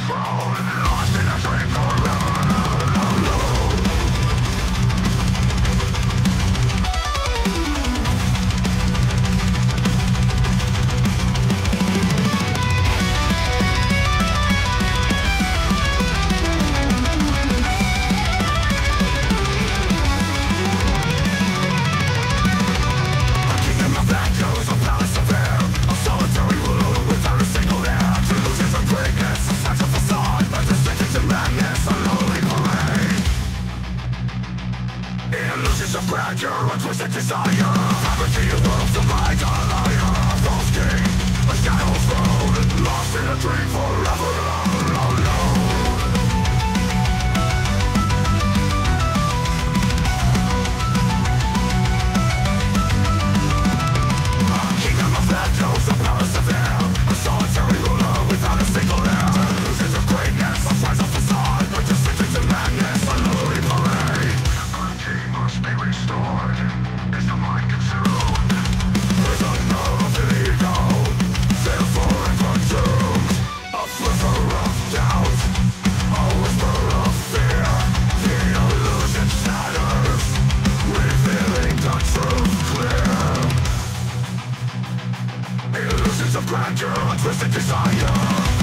Lost in a dream forever. Illusions of grandeur, a twisted desire. Poverty of worlds, the mind, a liar. False king, a shadow throne. Lost in a dream forever alone. A kingdom of phantoms, a palace of air. A solitary ruler without a single heir. Illusions of greatness, a rise of facade. But just sinking to madness, a lonely parade. Must be restored. Is the mind consumed? Is the nerve to the ego? Therefore and consumed. A flicker of doubt, a whisper of fear. The illusion shatters, revealing the truth clear. Illusions of grandeur, a twisted desire.